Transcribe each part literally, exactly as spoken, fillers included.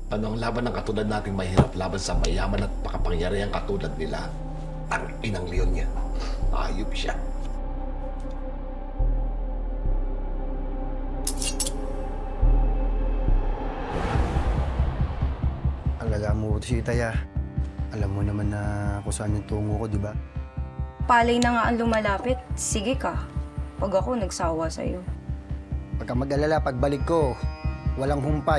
Ano ang laban ng katulad nating mahirap laban sa mayaman at makapangyarihang katulad nila? Ang inang leon niya. Ayop siya. Alaga mo ito si Itaya. Alam mo naman na kung saan yung tungo ko, di ba? Palay na nga ang lumalapit. Sige ka. Pag ako nagsawa sa'yo. Pagka mag-alala, pagbalik ko, walang humpay.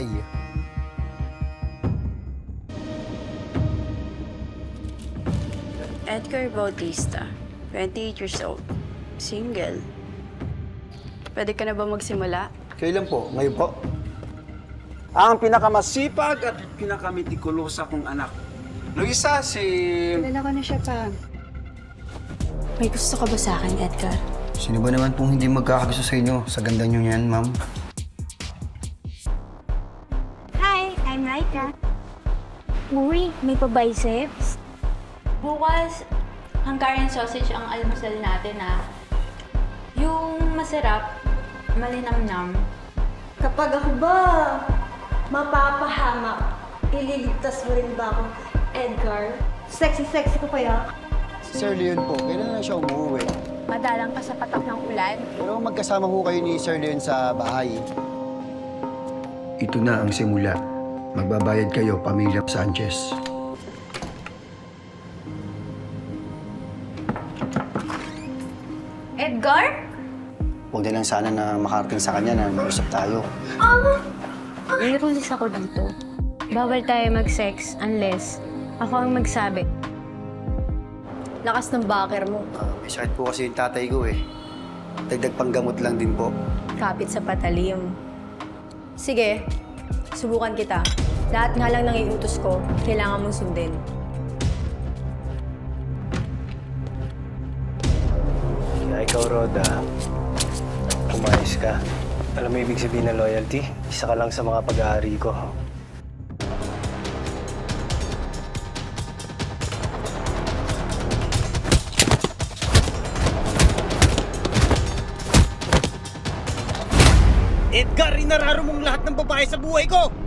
Edgar Bautista, twenty-eight years old, single. Pwede ka na ba magsimula? Kailan po? Ngayon po? Ang pinakamasipag at pinakamitikulosa kong anak. Luisa, si... Kilala ko na siya pa. May gusto ka ba sa akin, Edgar? Sino ba naman pong hindi magkakagusto sa inyo? Sa ganda niyo yan, ma'am. Hi, I'm Laika. Uy, may pa-biceps? Bukas, Hungarian sausage ang almusal natin, ah. Yung masarap, malinamnam. Kapag ako ba mapapahamak, ililigtas mo rin ba ako, Edgar? Sexy-sexy ko kaya? Si Sir Leon po, kailan na siya umuwi? Madalang pa sa patak ng ulan. Pero magkasama ho kayo ni Sir Leon sa bahay. Ito na ang simula. Magbabayad kayo, Pamilya Sanchez. Edgar? Huwag na lang sana na makarating sa kanya na mag-usap tayo. May rules ako dito. Bawal tayo mag-sex unless ako ang magsabi. Lakas ng backer mo. Uh, may sakit po kasi yung tatay ko eh. Dagdag panggamot lang din po. Kapit sa patalim. Sige, subukan kita. Lahat nga lang ng iutos ko, kailangan mong sundin. Kaya ikaw, Roda, umayos ka. Alam mo ibig sabihin ng loyalty? Isa ka lang sa mga pag-aari ko. Edgar, inararo mong lahat ng babae sa buhay ko!